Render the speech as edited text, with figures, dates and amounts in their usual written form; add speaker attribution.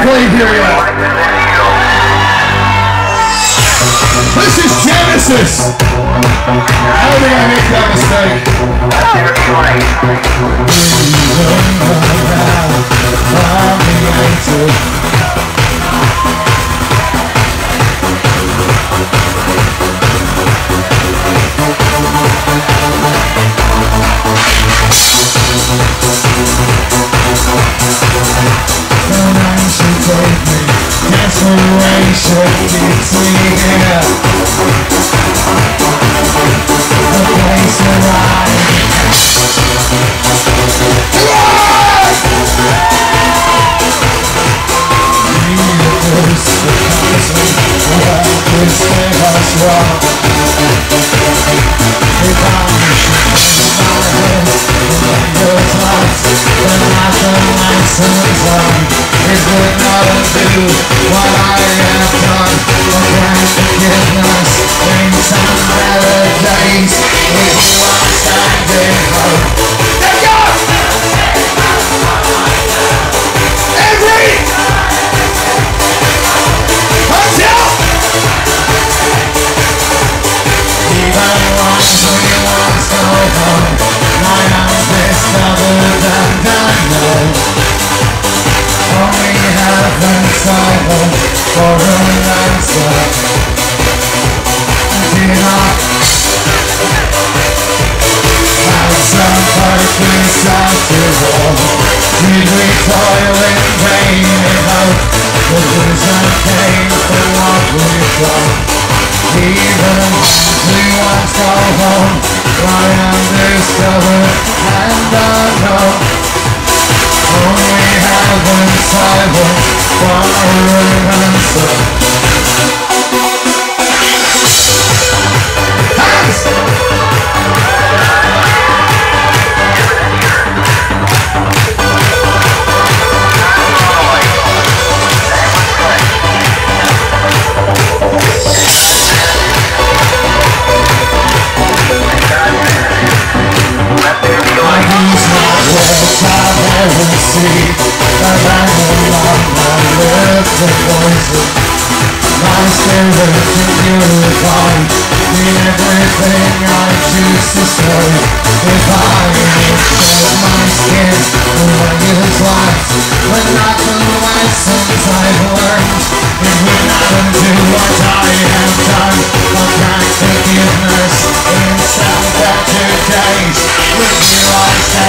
Speaker 1: clean, here we are. This is Genesis. I don't think I make that mistake. Desperation keeps me here. The place where I universe becomes me. What is with us wrong? If I'm in my head, your thoughts, but not the license on. It would not undo what I have done. I grant forgiveness in some better days. If you are standing up, let go! Every until even once we once go home, I am discovered and unknown. Only heaven silent for an answer. Did not have some purpose after all. Did we toil in vain in hope the vision came for what we've done? Even we once go home, I am discovered and unknown. Only heaven silent for an answer. Hands! See the random of my lips and voices. My spirit to purify in everything I choose to say. If I shed my skin, the way is life, but not the lessons I've learned. It would not undo what I have done. I'll grant forgiveness in some better days. With you I stand.